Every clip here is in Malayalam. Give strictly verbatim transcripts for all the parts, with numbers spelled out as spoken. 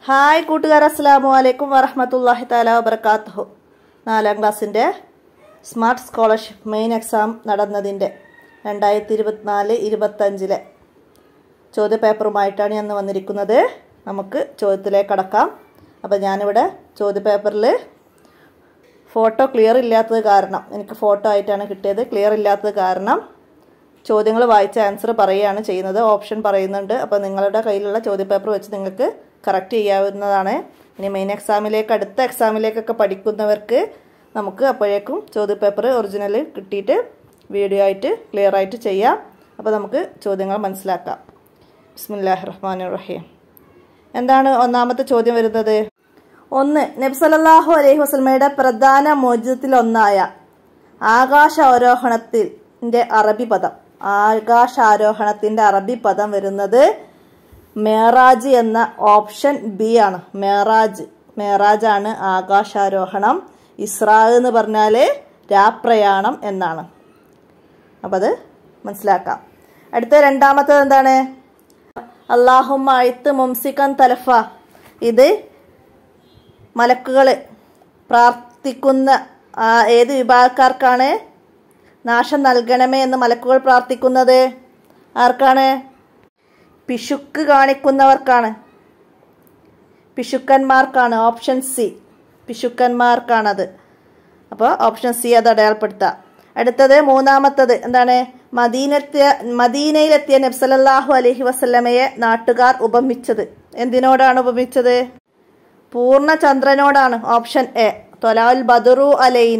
ഹായ് കൂട്ടുകാർ, അസ്സലാമു അലൈക്കും വറഹ്മത്തുള്ളാഹി തആല വബറകാതുഹു. നാലാം ക്ലാസ്സിൻ്റെ സ്മാർട്ട് സ്കോളർഷിപ്പ് മെയിൻ എക്സാം നടന്നതിൻ്റെ രണ്ടായിരത്തി ഇരുപത്തിനാല് ഇരുപത്തഞ്ചിലെ ചോദ്യപേപ്പറുമായിട്ടാണ് ഞാൻ വന്നിരിക്കുന്നത്. നമുക്ക് ചോദ്യത്തിലേക്ക് കടക്കാം. അപ്പോൾ ഞാനിവിടെ ചോദ്യപേപ്പറിൽ ഫോട്ടോ ക്ലിയർ ഇല്ലാത്തത് കാരണം, എനിക്ക് ഫോട്ടോ ആയിട്ടാണ് കിട്ടിയത്, ക്ലിയർ ഇല്ലാത്തത് കാരണം ചോദ്യങ്ങൾ വായിച്ച ആൻസർ പറയുകയാണ് ചെയ്യുന്നത്. ഓപ്ഷൻ പറയുന്നുണ്ട്. അപ്പോൾ നിങ്ങളുടെ കയ്യിലുള്ള ചോദ്യപേപ്പർ വെച്ച് നിങ്ങൾക്ക് കറക്റ്റ് ചെയ്യാവുന്നതാണ്. ഇനി മെയിൻ എക്സാമിലേക്ക്, അടുത്ത എക്സാമിലേക്കൊക്കെ പഠിക്കുന്നവർക്ക് നമുക്ക് അപ്പോഴേക്കും ചോദ്യപേപ്പർ ഒറിജിനൽ കിട്ടിയിട്ട് വീഡിയോ ആയിട്ട് ക്ലിയർ ആയിട്ട് ചെയ്യാം. അപ്പോൾ നമുക്ക് ചോദ്യങ്ങൾ മനസ്സിലാക്കാം. ബിസ്മില്ലാഹിർ റഹ്മാനിർ റഹീം. എന്താണ് ഒന്നാമത്തെ ചോദ്യം വരുന്നത്? ഒന്ന്, നബി സല്ലല്ലാഹു അലൈഹി വസല്ലമയുടെ പ്രധാന മോചിതത്തിലൊന്നായ ആകാശാരോഹണത്തിൻ്റെ അറബി പദം ആകാശാരോഹണത്തിൻ്റെ അറബി പദം വരുന്നത് മേറാജ് എന്ന ഓപ്ഷൻ ബി ആണ്. മേറാജ് മേറാജ് ആണ് ആകാശാരോഹണം. ഇസ്രാ എന്ന് പറഞ്ഞാൽ രാപ്രയാണം എന്നാണ്. അപ്പം അത് മനസ്സിലാക്കാം. അടുത്ത രണ്ടാമത്തത് എന്താണ്? അല്ലാഹുമ്മ അഴ്ത്ത് മുംസിക്കൻ തലഫ. ഇത് മലക്കുകൾ പ്രാർത്ഥിക്കുന്ന ഏത് വിഭാഗക്കാർക്കാണ്? നാശം നൽകണമേ എന്ന് മലക്കുകൾ പ്രാർത്ഥിക്കുന്നത് ആർക്കാണ്? പിശുക്ക് കാണിക്കുന്നവർക്കാണ്, പിശുക്കന്മാർക്കാണ്. Option C, പിശുക്കന്മാർക്കാണത്. അപ്പോൾ ഓപ്ഷൻ സി അത് അടയാളപ്പെടുത്താം. അടുത്തത് മൂന്നാമത്തത് എന്താണ്? മദീനത്തെ മദീനയിലെത്തിയ നബി സല്ലല്ലാഹു അലൈഹി വസല്ലമയെ നാട്ടുകാർ ഉപമിച്ചത് എന്തിനോടാണ് ഉപമിച്ചത്? പൂർണ്ണചന്ദ്രനോടാണ്. ഓപ്ഷൻ എ, തൊലാൽ ബദറു അലൈന,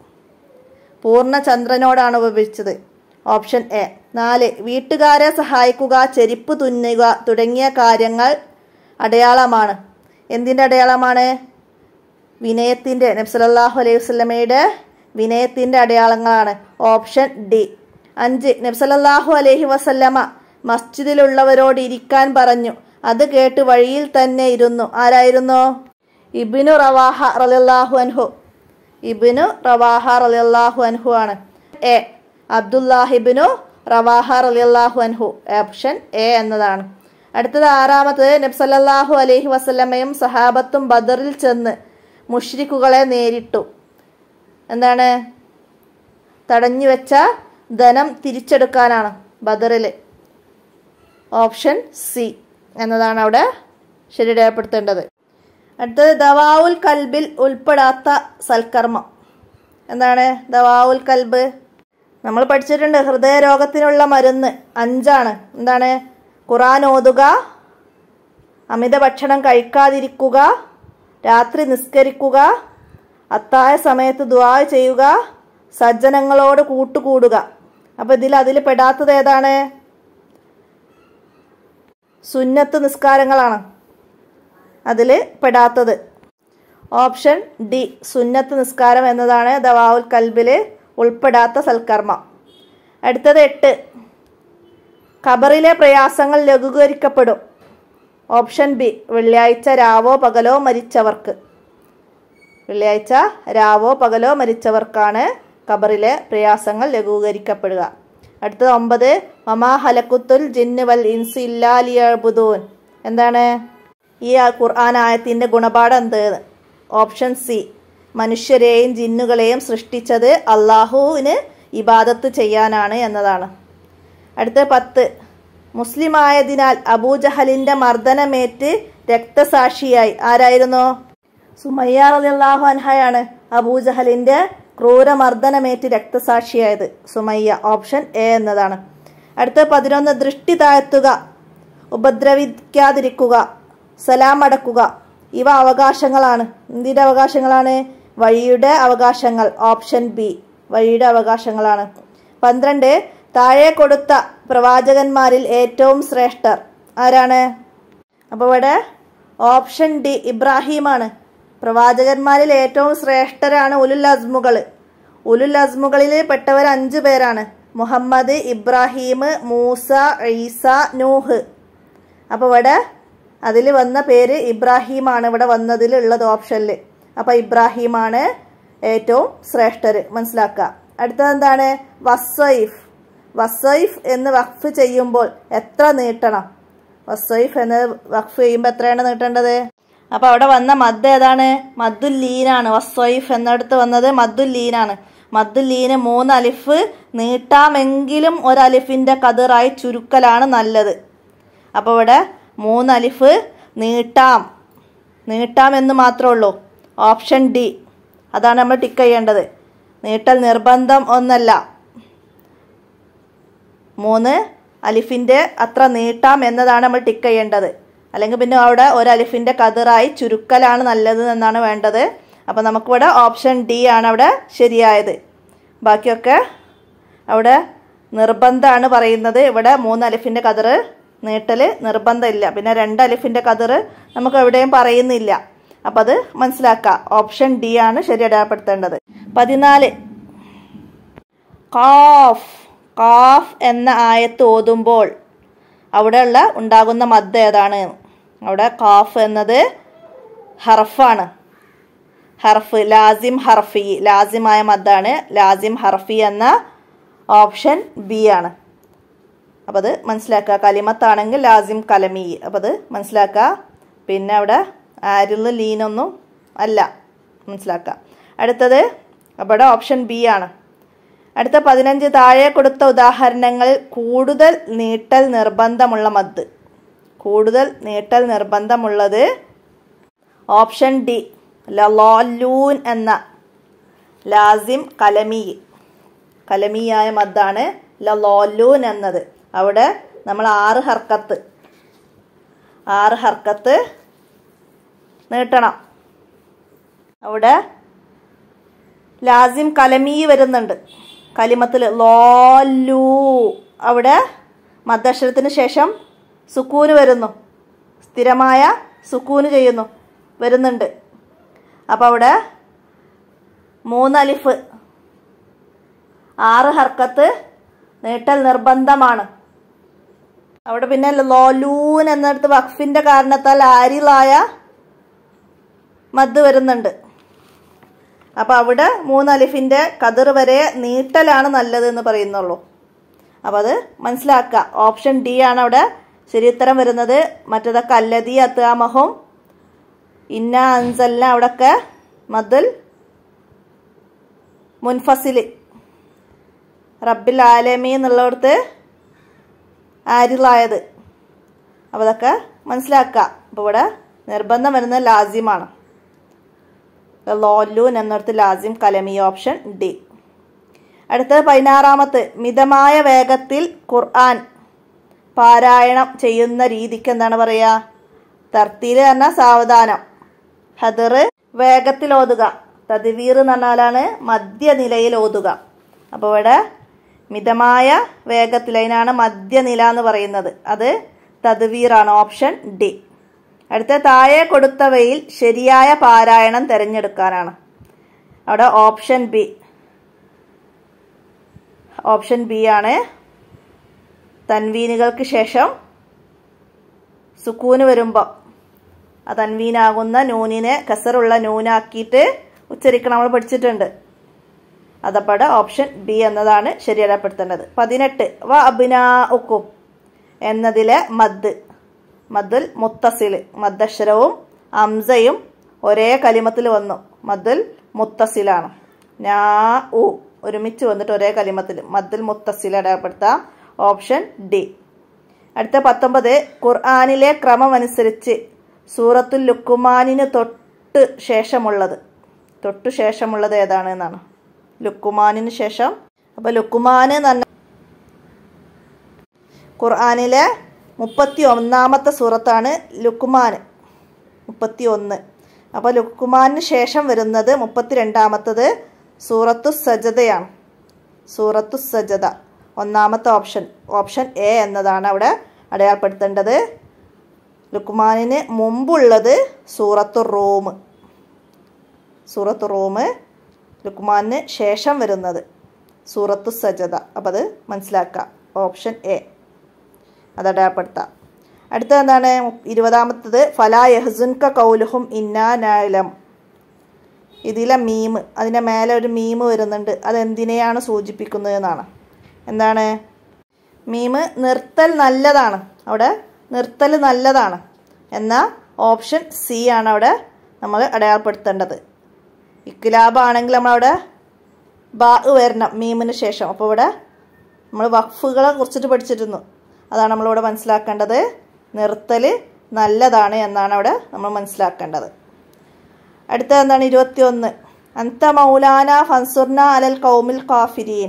പൂർണ്ണചന്ദ്രനോടാണ് ഉപമിച്ചത്. Option A. നാല്, വീട്ടുകാരെ സഹായിക്കുക, ചെരുപ്പ് തുന്നുക തുടങ്ങിയ കാര്യങ്ങൾ അടയാളമാണ്. എന്തിൻ്റെ അടയാളമാണ്? വിനയത്തിൻ്റെ, നബി സല്ലല്ലാഹു അലൈഹി വസല്ലമയുടെ വിനയത്തിൻ്റെ അടയാളങ്ങളാണ്. Option D. അഞ്ച്, നബി സല്ലല്ലാഹു അലൈഹി വസല്ലമ മസ്ജിദിലുള്ളവരോട് ഇരിക്കാൻ പറഞ്ഞു. അത് കേട്ട് വഴിയിൽ തന്നെ ഇരുന്നു. ആരായിരുന്നു? ഇബ്നു റവാഹ റളിയല്ലാഹു അൻഹു. ഇബ്നു റവാഹ റളിയല്ലാഹു അൻഹു ആണ്. എ, അബ്ദുല്ലാഹിബ്നു റവാഹ റളിയല്ലാഹു അൻഹു. ഓപ്ഷൻ എ എന്നതാണ്. അടുത്തത് ആറാമത്തത്, നബി സല്ലല്ലാഹു അലൈഹി വസല്ലമയും സഹാബത്തും ബദറിൽ ചെന്ന് മുശ്രിക്കുകളെ നേരിട്ടു. എന്താണ്? തടഞ്ഞു വെച്ച ധനം തിരിച്ചെടുക്കാനാണ് ബദറിൽ. ഓപ്ഷൻ സി എന്നതാണ് അവിടെ ശരി രേഖപ്പെടുത്തേണ്ടത്. അടുത്തത് ദവാഉൽ കൽബിൽ ഉൾപ്പെടാത്ത സൽക്കർമ്മം. എന്താണ് ദവാഉൽ കൽബ്? നമ്മൾ പഠിച്ചിട്ടുണ്ട്, ഹൃദയരോഗത്തിനുള്ള മരുന്ന് അഞ്ചാണ്. എന്താണ്? ഖുർആൻ ഓതുക, അമിത ഭക്ഷണം കഴിക്കാതിരിക്കുക, രാത്രി നിസ്കരിക്കുക, അത്താഴ സമയത്ത് ദുആ ചെയ്യുക, സജ്ജനങ്ങളോട് കൂട്ടുകൂടുക. അപ്പോൾ ഇതിൽ അതിൽ പെടാത്തത് ഏതാണ്? സുന്നത്ത് നിസ്കാരങ്ങളാണ് അതിൽ പെടാത്തത്. ഓപ്ഷൻ ഡി, സുന്നത്ത് നിസ്കാരം എന്നതാണ് ദവാഉൽ കൽബിൽ ഉൾപ്പെടാത്ത സൽക്കർമ്മം. അടുത്തത് എട്ട്, ഖബറിലെ പ്രയാസങ്ങൾ ലഘൂകരിക്കപ്പെടും. ഓപ്ഷൻ ബി, വെള്ളിയാഴ്ച രാവോ പകലോ മരിച്ചവർക്ക്. വെള്ളിയാഴ്ച രാവോ പകലോ മരിച്ചവർക്കാണ് ഖബറിലെ പ്രയാസങ്ങൾ ലഘൂകരിക്കപ്പെടുക. അടുത്തത് ഒമ്പത്, വമാ ഹലക്കുത്തുൽ ജിന്ന് വൽ ഇൻസി ഇല്ലാ ലിയഅ്ബുദൂൻ. എന്താണ് ഈ ഖുർആൻ ആയത്തിൻ്റെ ഗുണപാഠം എന്ത്? ഓപ്ഷൻ സി, മനുഷ്യരെയും ജിന്നുകളെയും സൃഷ്ടിച്ചത് അള്ളാഹുവിന് ഇബാദത്ത് ചെയ്യാനാണ് എന്നതാണ്. അടുത്ത പത്ത്, മുസ്ലിം ആയതിനാൽ അബൂജഹലിൻ്റെ മർദ്ദനമേറ്റ് രക്തസാക്ഷിയായി. ആരായിരുന്നു? സുമയ്യ റളിയല്ലാഹു അൻഹയാണ് അബൂജഹലിൻ്റെ ക്രൂരമർദ്ദനമേറ്റ് രക്തസാക്ഷിയായത്. സുമയ്യ. ഓപ്ഷൻ എ എന്നതാണ്. അടുത്ത പതിനൊന്ന്, ദൃഷ്ടി താഴ്ത്തുക, ഉപദ്രവിക്കാതിരിക്കുക, സലാം അടക്കുക. ഇവ അവകാശങ്ങളാണ്. എന്തിൻ്റെ അവകാശങ്ങളാണ്? വഴിയുടെ അവകാശങ്ങൾ. ഓപ്ഷൻ ബി, വഴിയുടെ അവകാശങ്ങളാണ്. പന്ത്രണ്ട്, താഴെ കൊടുത്ത പ്രവാചകന്മാരിൽ ഏറ്റവും ശ്രേഷ്ഠർ ആരാണ്? അപ്പോൾ ഇവിടെ ഓപ്ഷൻ ഡി, ഇബ്രാഹിമാണ്. പ്രവാചകന്മാരിൽ ഏറ്റവും ശ്രേഷ്ഠരാണ് ഉലുൽ അസ്മുകൾ. ഉലുൽ അസ്മുകളിൽ പെട്ടവർ അഞ്ച് പേരാണ്: മുഹമ്മദ്, ഇബ്രാഹിം, മൂസ, ഈസ, നൂഹ്. അപ്പോൾ ഇവിടെ അതിൽ വന്ന പേര് ഇബ്രാഹിമാണ് ഇവിടെ വന്നതിലുള്ളത് ഓപ്ഷനിൽ. അപ്പോൾ ഇബ്രാഹിമാണ് ഏറ്റവും ശ്രേഷ്ഠർ, മനസ്സിലാക്കുക. അടുത്തത് എന്താണ്? വസ്വൈഫ്. വസ്വൈഫ് എന്ന് വഖഫ് ചെയ്യുമ്പോൾ എത്ര നീട്ടണം? വസ്വൈഫ് എന്ന് വഖഫ് ചെയ്യുമ്പോൾ എത്രയാണ് നീട്ടേണ്ടത്? അപ്പോൾ അവിടെ വന്ന മദ് ഏതാണ്? മദ്ദുൽ ലീനാണ്. വസ്വൈഫ് എന്നിടത്ത് വന്നത് മദ്ദുൽ ലീനാണ്. മദ്ദുൽ ലീന് മൂന്ന് അലിഫ് നീട്ടാമെങ്കിലും ഒരലിഫിൻ്റെ കതിറായി ചുരുക്കലാണ് നല്ലത്. അപ്പോൾ ഇവിടെ മൂന്ന് അലിഫ് നീട്ടാം നീട്ടാം എന്ന് മാത്രമേ ഉള്ളൂ. ഓപ്ഷൻ ഡി അതാണ് നമ്മൾ ടിക്ക് ചെയ്യേണ്ടത്. നീട്ടൽ നിർബന്ധം ഒന്നല്ല. മൂന്ന് അലിഫിൻ്റെ അത്ര നീട്ടാം എന്നതാണ് നമ്മൾ ടിക്ക് ചെയ്യേണ്ടത്. അല്ലെങ്കിൽ പിന്നെ അവിടെ ഒരു അലിഫിൻ്റെ കതിറായി ചുരുക്കലാണ് നല്ലത് എന്നാണ് വേണ്ടത്. അപ്പോൾ നമുക്കിവിടെ ഓപ്ഷൻ ഡി ആണ് അവിടെ ശരിയായത്. ബാക്കിയൊക്കെ അവിടെ നിർബന്ധമാണ് പറയുന്നത്. ഇവിടെ മൂന്ന് അലിഫിൻ്റെ കതിർ നീട്ടൽ നിർബന്ധമില്ല. പിന്നെ രണ്ട് അലിഫിൻ്റെ കതിർ നമുക്ക് എവിടെയും പറയുന്നില്ല. അപ്പം അത് മനസ്സിലാക്കാം. ഓപ്ഷൻ ഡി ആണ് ശരി അടയാളപ്പെടുത്തേണ്ടത്. പതിനാല് ഖാഫ് ഖാഫ് എന്ന ആയത്ത് ഓതുമ്പോൾ അവിടെയുള്ള ഉണ്ടാകുന്ന മദ് ഏതാണ്? അവിടെ ഖാഫ് എന്നത് ഹർഫാണ്. ഹർഫ് ലാസിം ഹർഫി ലാസിമായ മദ്ദാണ്. ലാസിം ഹർഫി എന്ന ഓപ്ഷൻ ബി ആണ്. അപ്പോൾ അത് മനസ്സിലാക്കുക. കലിമത്താണെങ്കിൽ ലാസിം കലമി. അപ്പോൾ അത് മനസ്സിലാക്കുക. പിന്നെ അവിടെ ആരിൽ ലീനൊന്നും അല്ല, മനസ്സിലാക്കുക. അടുത്തത് അവിടെ ഓപ്ഷൻ ബി ആണ്. അടുത്ത പതിനഞ്ച് താഴെ കൊടുത്ത ഉദാഹരണങ്ങൾ കൂടുതൽ നീട്ടൽ നിർബന്ധമുള്ള മദ്. കൂടുതൽ നീട്ടൽ നിർബന്ധമുള്ളത് ഓപ്ഷൻ ഡി ലലോലൂൻ എന്ന ലാസിം കലമി കലമിയായ മദ്ദാണ് ലലോലൂൻ എന്നത്. അവിടെ നമ്മൾ ആറ് ഹർക്കത്ത് ആറ് ഹർക്കത്ത് നീട്ടണം. അവിടെ ലാസിം കലമി വരുന്നുണ്ട് കലിമത്തിൽ ലോലു. അവിടെ മദ്ദക്ഷരത്തിന് ശേഷം സുക്കൂന് വരുന്നു, സ്ഥിരമായ സുക്കൂന് ചെയ്യുന്നു വരുന്നുണ്ട്. അപ്പോൾ അവിടെ മൂന്ന് അലിഫ് ആറ് ഹർക്കത്ത് നീട്ടൽ നിർബന്ധമാണ്. അവിടെ പിന്നെ ലോലൂൻ എന്നിടത്ത് വഖഫിൻ്റെ കാരണത്താൽ ആരിലായ മദ് വരുന്നുണ്ട്. അപ്പോൾ അവിടെ മൂന്ന് അലിഫിൻ്റെ കതിർ വരെ നീട്ടലാണ് നല്ലത് എന്ന് പറയുന്നുള്ളൂ. അപ്പോൾ അത് മനസ്സിലാക്കുക. ഓപ്ഷൻ ഡി ആണ് അവിടെ ശരിയുത്തരം വരുന്നത്. മറ്റതൊക്കെ അല്ലദീ അത്അമഹും ഇന്ന അൻസൽന അവിടെയൊക്കെ മദ്ദുൽ മുൻഫസിൽ റബ്ബിൽ ആലമീൻ എന്നുള്ളിടത്ത് ആരിലായത്. അപ്പോൾ അതൊക്കെ മനസ്സിലാക്കുക. അപ്പോൾ ഇവിടെ നിർബന്ധം വരുന്നത് ലാസിമാണ്. ലോലൂൻ എന്നിടത്ത് ലാസിം കലമി ഓപ്ഷൻ ഡി. അടുത്തത് പതിനാറാമത്തെ മിതമായ വേഗത്തിൽ ഖുർആൻ പാരായണം ചെയ്യുന്ന രീതിക്ക് എന്താണ് പറയുക? തർത്തീൽ പറഞ്ഞാൽ സാവധാനം, ഹദർ വേഗത്തിൽ ഓതുക, തദ്വീർ എന്ന് പറഞ്ഞാലാണ് മധ്യനിലയിൽ ഓതുക. അപ്പോൾ ഇവിടെ മിതമായ വേഗത്തിൽ, അതിനാണ് മധ്യനില എന്ന് പറയുന്നത്. അത് തദ്വീറാണ് ഓപ്ഷൻ ഡി. അടുത്ത താഴെ കൊടുത്തവയിൽ ശരിയായ പാരായണം തിരഞ്ഞെടുക്കാനാണ്. അവിടെ ഓപ്ഷൻ ബി ഓപ്ഷൻ ബി ആണ്. തൻവീനുകൾക്ക് ശേഷം സുക്കൂന് വരുമ്പോൾ ആ തൻവീനാകുന്ന നൂനിനെ കസറുള്ള നൂനാക്കിയിട്ട് ഉച്ചരിക്കണം, നമ്മൾ പഠിച്ചിട്ടുണ്ട്. അതപ്പോൾ ഓപ്ഷൻ ബി എന്നതാണ് ശരിയടപ്പെടുത്തേണ്ടത്. പതിനെട്ട് വ അബ്നാഉക്കും എന്നതിലെ മദ് മദ്ദുൽ മുത്തസിൽ മദ്ദക്ഷരവും അംസയും ഒരേ കലിമത്തിൽ വന്നു. മദ്ദുൽ മുത്തസിലാണ്. നാ ഉ ഒരുമിച്ച് വന്നിട്ട് ഒരേ കലിമത്തിൽ മദ്ദുൽ മുത്തസിൽ അടയാളപ്പെടുത്താം. Option D. അടുത്ത പത്തൊമ്പത് ഖുർആനിലെ ക്രമം അനുസരിച്ച് സൂറത്തുൽ ലുക്കുമാനിന് തൊട്ട് ശേഷമുള്ളത് തൊട്ടു ശേഷമുള്ളത് ഏതാണ് എന്നാണ്. ലുക്കുമാനിന് ശേഷം. അപ്പോൾ ലുക്കുമാൻ എന്ന് പറഞ്ഞ ഖുർആനിലെ മുപ്പത്തി ഒന്നാമത്തെ സൂറത്താണ് ലുക്കുമാൻ, മുപ്പത്തി ഒന്ന്. അപ്പോൾ ലുക്കുമാനിന് ശേഷം വരുന്നത് മുപ്പത്തി രണ്ടാമത്തത് സൂറത്തു സജദയാണ്. സൂറത്തു സജദ ഒന്നാമത്തെ ഓപ്ഷൻ ഓപ്ഷൻ എ എന്നതാണ് അവിടെ അടയാളപ്പെടുത്തേണ്ടത്. ലുക്കുമാനിന് മുമ്പുള്ളത് സൂറത്തു റൂം സൂറത്തു റൂം ലുക്കുമാനിന് ശേഷം വരുന്നത് സൂറത്തു സജദ. അപ്പോൾ അത് മനസ്സിലാക്കുക. ഓപ്ഷൻ എ അത് അടയാളപ്പെടുത്താം. അടുത്തത് എന്താണ്? ഇരുപതാമത്തത് ഫലാ യഹ്സുൻക ഖൗലുഹും ഇന്നാ നഅലം. ഇതിലെ മീം, അതിൻ്റെ മേലെ ഒരു മീം വരുന്നുണ്ട്. അതെന്തിനെയാണ് സൂചിപ്പിക്കുന്നത് എന്നാണ്. എന്താണ് മീം? നിർത്തൽ നല്ലതാണ്. അവിടെ നിർത്തൽ നല്ലതാണ്. എന്നാൽ ഓപ്ഷൻ സി ആണ് അവിടെ നമ്മൾ അടയാളപ്പെടുത്തേണ്ടത്. ഇഖ്ലാബാണെങ്കിൽ നമ്മളവിടെ ബാ വരണം മീമിന് ശേഷം. അപ്പോൾ ഇവിടെ നമ്മൾ വഖഫുകളെ കുറിച്ചിട്ട് പഠിച്ചിരുന്നു, അതാണ് നമ്മളിവിടെ മനസ്സിലാക്കേണ്ടത്. നിർത്തൽ നല്ലതാണ് എന്നാണ് അവിടെ നമ്മൾ മനസ്സിലാക്കേണ്ടത്. അടുത്തത് എന്താണ്? ഇരുപത്തി ഒന്ന്. അന്ത മൗലാന ഫൻസുർന അലൽ ഖൗമിൽ കാഫിരീൻ.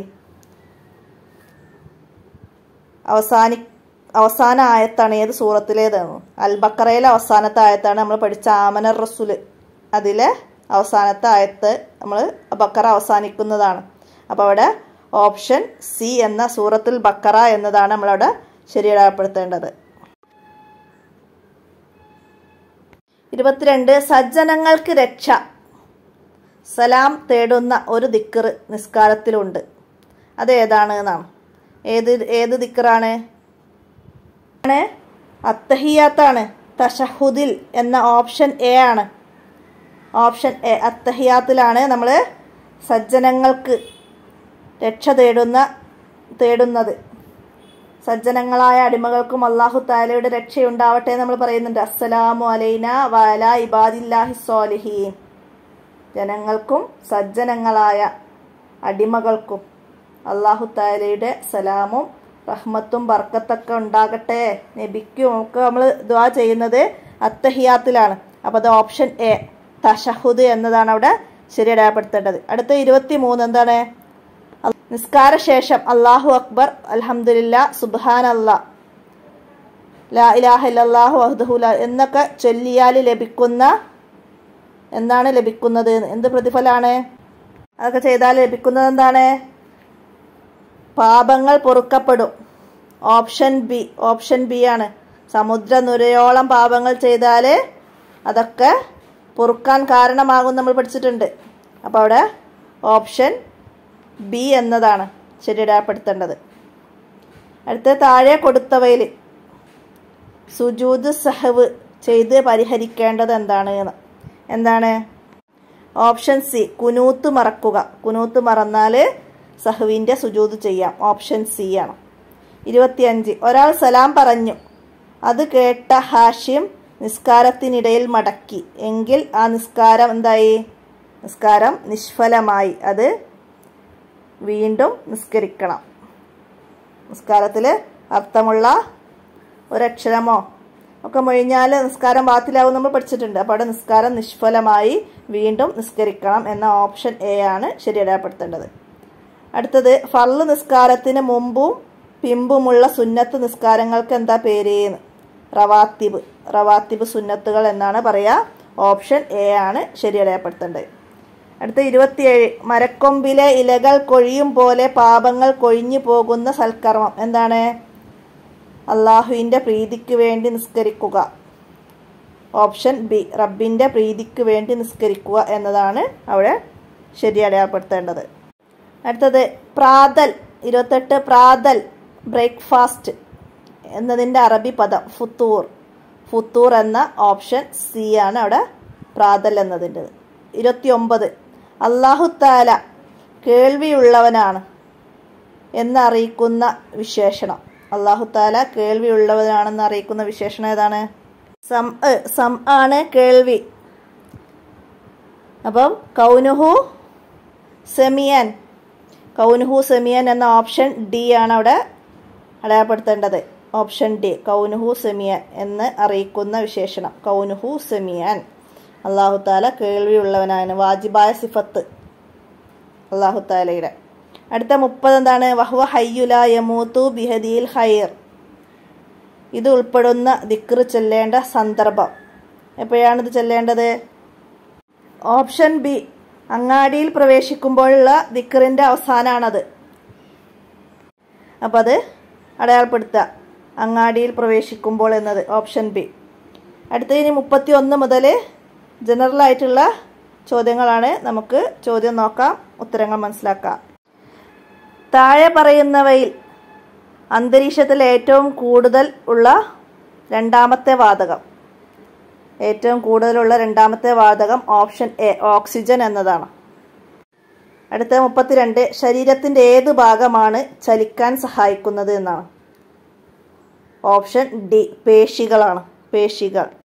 അവസാനി അവസാന ആയത്താണ്. ഏത് സൂറത്തിലേതാണ്? അൽ ബക്കറയിലെ അവസാനത്തെ ആയത്താണ് നമ്മൾ പഠിച്ച ആമനർ റസൂൽ. അതിലെ അവസാനത്തെ ആയത്ത് നമ്മൾ ബക്കറ അവസാനിക്കുന്നതാണ്. അപ്പോൾ അവിടെ ഓപ്ഷൻ സി എന്ന സൂറത്തുൽ ബക്കറ എന്നതാണ് നമ്മളവിടെ ശരിയാക്കപ്പെടുത്തേണ്ടത്. ഇരുപത്തിരണ്ട്. സജ്ജനങ്ങൾക്ക് രക്ഷ. സലാം തേടുന്ന ഒരു ദിക്ർ നിസ്കാരത്തിലുണ്ട്. അത് ഏതാണ് എന്നാണ്. ഏത് ഏത് ദിക്റാണ്? അത്തഹിയാത്താണ്. തശഹുദിൽ എന്ന ഓപ്ഷൻ എ ആണ്. ഓപ്ഷൻ എ അത്തഹിയാത്തിലാണ് നമ്മൾ സജ്ജനങ്ങൾക്ക് രക്ഷ തേടുന്ന തേടുന്നത്. സജ്ജനങ്ങളായ അടിമകൾക്കും അല്ലാഹു തആലയുടെ രക്ഷയുണ്ടാവട്ടെ നമ്മൾ പറയുന്നുണ്ട്. അസ്സലാമു അലൈനാ വഅലാ ഇബാദില്ലാഹി സ്വാലിഹീൻ. ജനങ്ങൾക്കും സജ്ജനങ്ങളായ അടിമകൾക്കും അല്ലാഹു തആലയുടെ സലാമും റഹ്മത്തും ബർക്കത്തൊക്കെ ഉണ്ടാകട്ടെ. നബിക്കും ഒക്കെ നമ്മൾ ദുആ ചെയ്യുന്നത് അത്തഹിയാത്തിലാണ്. അപ്പോൾ അത് ഓപ്ഷൻ എ തശഹുദ് എന്നതാണ് അവിടെ ശരിയാക്കപ്പെടുത്തേണ്ടത്. അടുത്ത ഇരുപത്തി മൂന്ന് എന്താണ്? നിസ്കാര ശേഷം അല്ലാഹു അക്ബർ, അൽഹംദുലില്ലാ, സുബ്ഹാനല്ലാഹ്, ലാ ഇലാഹ ഇല്ലല്ലാഹു വഹ്ദഹു ലാ എന്നൊക്കെ ചൊല്ലിയാൽ ലഭിക്കുന്ന എന്താണ് ലഭിക്കുന്നത്? എന്ത് പ്രതിഫലമാണ്? അതൊക്കെ ചെയ്താൽ ലഭിക്കുന്നത് എന്താണ്? പാപങ്ങൾ പൊറുക്കപ്പെടും. ഓപ്ഷൻ ബി ഓപ്ഷൻ ബി ആണ്. സമുദ്ര നുരയോളം പാപങ്ങൾ ചെയ്താൽ അതൊക്കെ പൊറുക്കാൻ കാരണമാകും നമ്മൾ പഠിച്ചിട്ടുണ്ട്. അപ്പോൾ അവിടെ ഓപ്ഷൻ ബി എന്നതാണ് ശരിയാക്കപ്പെടുത്തേണ്ടത്. അടുത്ത താഴെ കൊടുത്തവയിൽ സുജൂദ് സഹവ് ചെയ്ത് പരിഹരിക്കേണ്ടത് എന്താണ് എന്ന്. എന്താണ്? ഓപ്ഷൻ സി കുനൂത്ത് മറക്കുക. കുനൂത്ത് മറന്നാൽ സഹവിൻ്റെ സുജൂദ് ചെയ്യാം. ഓപ്ഷൻ സി ആണ്. ഇരുപത്തിയഞ്ച്. ഒരാൾ സലാം പറഞ്ഞു, അത് കേട്ട ഹാഷിം നിസ്കാരത്തിനിടയിൽ മടക്കി എങ്കിൽ ആ നിസ്കാരം എന്തായി? നിസ്കാരം നിഷ്ഫലമായി. അത് വീണ്ടും നിസ്കരിക്കണം. നിസ്കാരത്തിൽ അർത്ഥമുള്ള ഒരക്ഷരമോ ഒക്കെ മൊഴിഞ്ഞാൽ നിസ്കാരം ബാത്തിലാവും നമ്മൾ പഠിച്ചിട്ടുണ്ട്. അപ്പോൾ അവിടെ നിസ്കാരം നിഷ്ഫലമായി വീണ്ടും നിസ്കരിക്കണം എന്ന ഓപ്ഷൻ എ ആണ് ശരിയാക്കപ്പെടുത്തേണ്ടത്. അടുത്തത് ഫർള് നിസ്കാരത്തിന് മുമ്പും പിമ്പുമുള്ള സുന്നത്ത് നിസ്കാരങ്ങൾക്ക് എന്താ പേര്? റവാത്തിബ്. റവാത്തിബ് സുന്നത്തുകൾ എന്നാണ് പറയുക. ഓപ്ഷൻ എ ആണ് ശരിയാക്കപ്പെടുത്തേണ്ടത്. അടുത്ത ഇരുപത്തിയേഴ്. മരക്കൊമ്പിലെ ഇലകൾ കൊഴിയും പോലെ പാപങ്ങൾ കൊഴിഞ്ഞു പോകുന്ന സൽക്കർമ്മം എന്താണ്? അള്ളാഹുവിൻ്റെ പ്രീതിക്ക് വേണ്ടി നിസ്കരിക്കുക. ഓപ്ഷൻ ബി റബ്ബിൻ്റെ പ്രീതിക്ക് വേണ്ടി നിസ്കരിക്കുക എന്നതാണ് അവിടെ ശരിയാക്കപ്പെടുത്തേണ്ടത്. അടുത്തത് പ്രാതൽ. ഇരുപത്തെട്ട്. പ്രാതൽ ബ്രേക്ക്ഫാസ്റ്റ് എന്നതിൻ്റെ അറബി പദം ഫുത്തൂർ. ഫുത്തൂർ എന്ന ഓപ്ഷൻ സി ആണ് അവിടെ പ്രാതൽ എന്നതിൻ്റെ. ഇരുപത്തി ഒമ്പത്. അല്ലാഹു തആല കേൾവിയുള്ളവനാണ് എന്നറിയിക്കുന്ന വിശേഷണം. അല്ലാഹു തആല കേൾവിയുള്ളവനാണെന്ന് അറിയിക്കുന്ന വിശേഷണം ഏതാണ്? സം സം ആണ് കേൾവി. അപ്പം കൗനുഹു സെമിയൻ. കൗനുഹു സെമിയൻ എന്ന ഓപ്ഷൻ ഡി ആണ് അവിടെ അടയാളപ്പെടുത്തേണ്ടത്. ഓപ്ഷൻ ഡി കൗനുഹു സെമിയൻ എന്ന് അറിയിക്കുന്ന വിശേഷണം. കൗനുഹു സെമിയൻ. അല്ലാഹു തആല കേൾവിയുള്ളവനാണ്. വാജിബായ സിഫത്ത് അല്ലാഹു തആലയുടെ. അടുത്ത മുപ്പത് എന്താണ്? വഹുവ ഹയ്യു ലാ യമൂതു ബിഹദിൽ ഖൈർ. ഇത് ഉൾപ്പെടുന്ന ദിക്ർ ചൊല്ലേണ്ട സന്ദർഭം എപ്പോഴാണ് ഇത് ചൊല്ലേണ്ടത്? ഓപ്ഷൻ ബി അങ്ങാടിയിൽ പ്രവേശിക്കുമ്പോഴുള്ള ദിക്റിൻ്റെ അവസാനമാണത്. അപ്പം അത് അടയാളപ്പെടുത്തുക. അങ്ങാടിയിൽ പ്രവേശിക്കുമ്പോൾ എന്നത് ഓപ്ഷൻ ബി. അടുത്ത ഇനി മുപ്പത്തി ഒന്ന് മുതൽ ജനറൽ ആയിട്ടുള്ള ചോദ്യങ്ങളാണ്. നമുക്ക് ചോദ്യം നോക്കാം, ഉത്തരങ്ങൾ മനസ്സിലാക്കാം. താഴെ പറയുന്നവയിൽ അന്തരീക്ഷത്തിൽ ഏറ്റവും കൂടുതൽ ഉള്ള രണ്ടാമത്തെ വാതകം ഏറ്റവും കൂടുതലുള്ള രണ്ടാമത്തെ വാതകം ഓപ്ഷൻ എ ഓക്സിജൻ എന്നതാണ്. അടുത്ത മുപ്പത്തിരണ്ട്. ശരീരത്തിൻ്റെ ഏത് ഭാഗമാണ് ചലിക്കാൻ സഹായിക്കുന്നത് എന്നാണ്. ഓപ്ഷൻ ഡി പേശികളാണ്. പേശികൾ.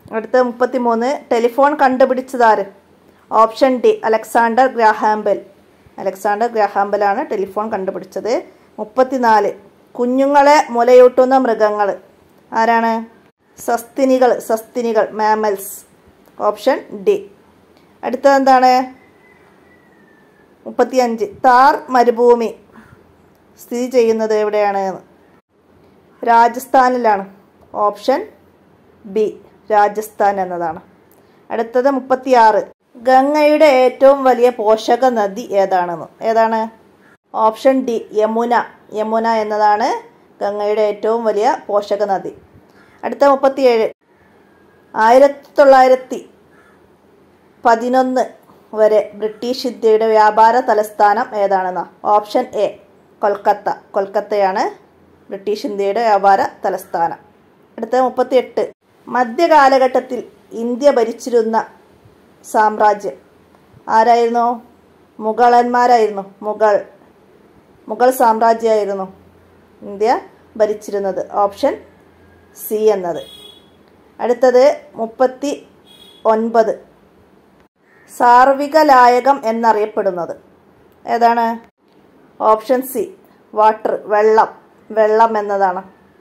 അടുത്ത മുപ്പത്തി മൂന്ന് ടെലിഫോൺ കണ്ടുപിടിച്ചതാര്? Option D Alexander Graham Bell. Alexander Graham ബെല്ലാണ് ടെലിഫോൺ കണ്ടുപിടിച്ചത്. മുപ്പത്തിനാല് കുഞ്ഞുങ്ങളെ മുലയൂട്ടുന്ന മൃഗങ്ങൾ ആരാണ്? സസ്തിനികൾ. സസ്തിനികൾ മാമൽസ്. Option D. അടുത്തത് എന്താണ്? മുപ്പത്തിയഞ്ച് താർ മരുഭൂമി സ്ഥിതി ചെയ്യുന്നത് എവിടെയാണ്? രാജസ്ഥാനിലാണ്. ഓപ്ഷൻ ബി രാജസ്ഥാൻ എന്നതാണ്. അടുത്തത് മുപ്പത്തിയാറ് ഗംഗയുടെ ഏറ്റവും വലിയ പോഷക നദി ഏതാണെന്ന്. ഏതാണ്? Option D Yamuna. യമുന എന്നതാണ് ഗംഗയുടെ ഏറ്റവും വലിയ പോഷക നദി. അടുത്ത മുപ്പത്തിയേഴ് ആയിരത്തി തൊള്ളായിരത്തി പതിനൊന്ന് വരെ ബ്രിട്ടീഷ് ഇന്ത്യയുടെ വ്യാപാര തലസ്ഥാനം ഏതാണെന്ന്. Option A Kolkata. കൊൽക്കത്തയാണ് ബ്രിട്ടീഷ് ഇന്ത്യയുടെ വ്യാപാര തലസ്ഥാനം. അടുത്ത മുപ്പത്തിയെട്ട് മധ്യകാലഘട്ടത്തിൽ ഇന്ത്യ ഭരിച്ചിരുന്ന സാമ്രാജ്യം ആരായിരുന്നു? മുഗളന്മാരായിരുന്നു. മുഗൾ മുഗൾ സാമ്രാജ്യമായിരുന്നു ഇന്ത്യ ഭരിച്ചിരുന്നത്. ഓപ്ഷൻ സി എന്നത്. അടുത്തത് മുപ്പത്തി ഒൻപത് സാർവിക ലായകം എന്നറിയപ്പെടുന്നത് ഏതാണ്? Option C water. വെള്ളം. വെള്ളം എന്നതാണ്.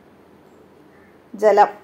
ജലം.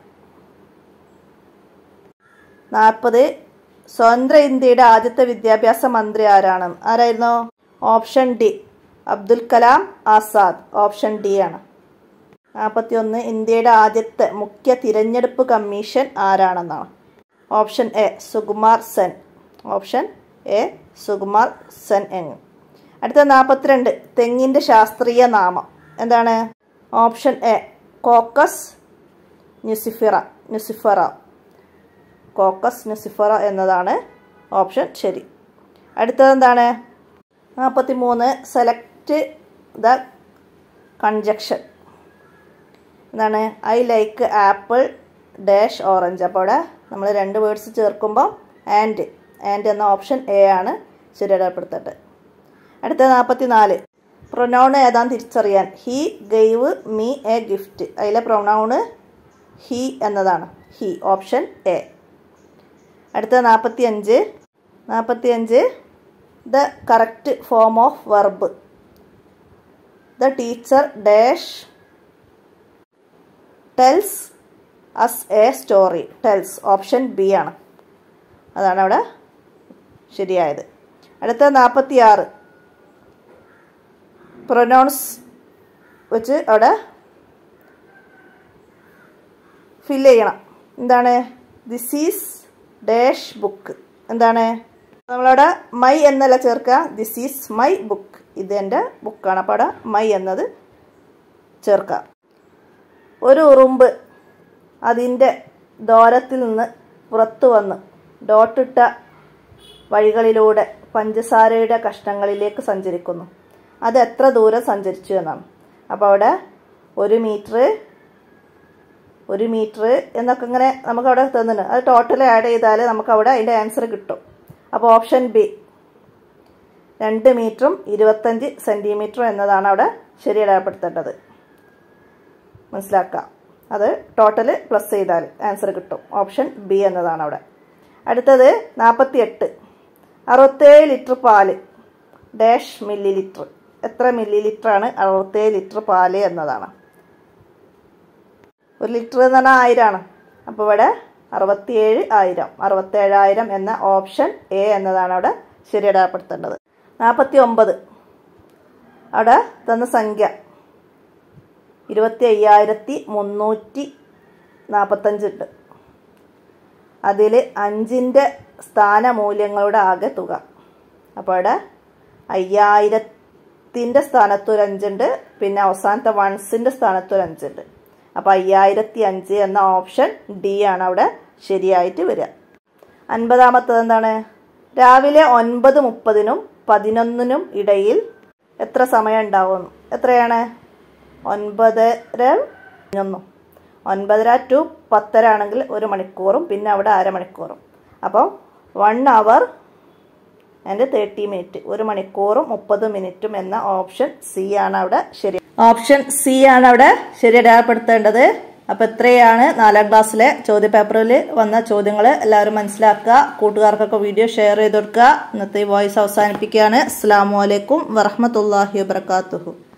നാൽപ്പത് സ്വതന്ത്ര ഇന്ത്യയുടെ ആദ്യത്തെ വിദ്യാഭ്യാസ മന്ത്രി ആരാണ്? ആരായിരുന്നു? Option D Abdul Kalam Azad. Option D ആണ്. നാൽപ്പത്തി ഒന്ന് ഇന്ത്യയുടെ ആദ്യത്തെ മുഖ്യ തിരഞ്ഞെടുപ്പ് കമ്മീഷൻ ആരാണെന്നാണ്. Option A Sukumar Sen. Option A Sukumar Sen എങ്. അടുത്ത നാൽപ്പത്തിരണ്ട് തെങ്ങിൻ്റെ ശാസ്ത്രീയ നാമം എന്താണ്? ഓപ്ഷൻ എ Cocos nucifera. Nucifera. Cocos nucifera എന്നതാണ് ഓപ്ഷൻ ശരി. അടുത്തത് എന്താണ്? നാൽപ്പത്തി മൂന്ന് സെലക്ട് ദ കൺജക്ഷൻ എന്താണ്? I like apple dash orange. അപ്പോൾ അവിടെ നമ്മൾ രണ്ട് വേർഡ്സ് ചേർക്കുമ്പോൾ ആൻഡ് ആൻഡ് എന്ന ഓപ്ഷൻ എ ആണ് ശരിയാക്കപ്പെടുത്തത്. അടുത്ത നാൽപ്പത്തി നാല് പ്രൊനൗൺ ഏതാന്ന് തിരിച്ചറിയാൻ. He gave me a gift. അതിലെ പ്രൊനൗണ് ഹി എന്നതാണ്. ഹി. Option A. അടുത്ത നാൽപ്പത്തി അഞ്ച് നാൽപ്പത്തി അഞ്ച് the correct form of verb. The teacher dash tells us a story. Tells. Option B ആണ്. അതാണ് അവിടെ ശരിയായത്. അടുത്ത നാൽപ്പത്തി ആറ് പ്രൊനൗൺസ് വെച്ച് അവിടെ ഫില്ല് ചെയ്യണം. എന്താണ്? This is dash book. എന്താണ്? നമ്മളവിടെ മൈ എന്നല്ല ചേർക്കുക. This is my book. ഇത് എൻ്റെ ബുക്കാണ്. അപ്പോൾ അവിടെ മൈ എന്നത് ചേർക്കുക. ഒരു ഉറുമ്പ് അതിൻ്റെ ദോരത്തിൽ നിന്ന് പുറത്തു വന്ന് ഡോട്ടിട്ട വഴികളിലൂടെ പഞ്ചസാരയുടെ കഷ്ണങ്ങളിലേക്ക് സഞ്ചരിക്കുന്നു. അത് എത്ര ദൂരം സഞ്ചരിച്ചു എന്നാണ്. അപ്പോൾ അവിടെ ഒരു മീറ്റർ ഒരു മീറ്റർ എന്നൊക്കെ ഇങ്ങനെ നമുക്കവിടെ തന്നിട്ടുണ്ട്. അത് ടോട്ടൽ ആഡ് ചെയ്താൽ നമുക്കവിടെ അതിൻ്റെ ആൻസർ കിട്ടും. അപ്പോൾ ഓപ്ഷൻ ബി രണ്ട് മീറ്ററും ഇരുപത്തഞ്ച് സെൻറ്റിമീറ്ററും എന്നതാണ് അവിടെ ശരിയാക്കപ്പെടുത്തേണ്ടത്. മനസ്സിലാക്കുക. അത് ടോട്ടൽ പ്ലസ് ചെയ്താൽ ആൻസർ കിട്ടും. ഓപ്ഷൻ ബി എന്നതാണ് അവിടെ. അടുത്തത് നാൽപ്പത്തി എട്ട് അറുപത്തേഴ് ലിറ്റർ പാല് ഡാഷ് മില്ലി ലിറ്റർ. എത്ര മില്ലി ലിറ്ററാണ് അറുപത്തേഴ് ലിറ്റർ പാല് എന്നതാണ്. ഒരു ലിറ്റർ എന്ന് പറഞ്ഞാൽ ആയിരമാണ്. അപ്പോൾ ഇവിടെ അറുപത്തിയേഴ് ആയിരം അറുപത്തേഴായിരം എന്ന ഓപ്ഷൻ എ എന്നതാണ് അവിടെ ശരിയാക്കപ്പെടുത്തേണ്ടത്. നാൽപ്പത്തി ഒമ്പത് അവിടെ തന്ന സംഖ്യ ഇരുപത്തി അയ്യായിരത്തി മുന്നൂറ്റി നാൽപ്പത്തഞ്ചുണ്ട്. അതിൽ അഞ്ചിൻ്റെ സ്ഥാനമൂല്യങ്ങളുടെ ആകെ തുക. അപ്പോൾ അവിടെ അയ്യായിരത്തിൻ്റെ സ്ഥാനത്തൊരു അഞ്ചുണ്ട്. പിന്നെ അവസാനത്തെ വൺസിൻ്റെ സ്ഥാനത്തൊരു അഞ്ചുണ്ട്. അപ്പോൾ അയ്യായിരത്തി അഞ്ച് എന്ന ഓപ്ഷൻ ഡി ആണ് അവിടെ ശരിയായിട്ട് വരിക. അൻപതാമത്തത് എന്താണ്? രാവിലെ ഒൻപത് മുപ്പതിനും പതിനൊന്നിനും ഇടയിൽ എത്ര സമയം ഉണ്ടാവും? എത്രയാണ്? ഒൻപതര പതിനൊന്നും. ഒൻപതര ടു പത്തര ആണെങ്കിൽ ഒരു മണിക്കൂറും പിന്നെ അവിടെ അരമണിക്കൂറും. അപ്പോൾ one hour and thirty minute. ഒരു മണിക്കൂറും മുപ്പത് മിനിറ്റും എന്ന ഓപ്ഷൻ സി ആണ് അവിടെ ശരി. ഓപ്ഷൻ സി ആണ് അവിടെ ശരിയാക്കപ്പെടുത്തേണ്ടത്. അപ്പോൾ ഇത്രയാണ് നാലാം ക്ലാസ്സിലെ ചോദ്യപേപ്പറിൽ വന്ന ചോദ്യങ്ങൾ. എല്ലാവരും മനസ്സിലാക്കുക. കൂട്ടുകാർക്കൊക്കെ വീഡിയോ ഷെയർ ചെയ്ത് കൊടുക്കുക. ഇന്നത്തെ വോയിസ് അവസാനിപ്പിക്കുകയാണ്. അസ്സലാമു അലൈക്കും വറഹ്മത്തുള്ളാഹി വബറകാതുഹു.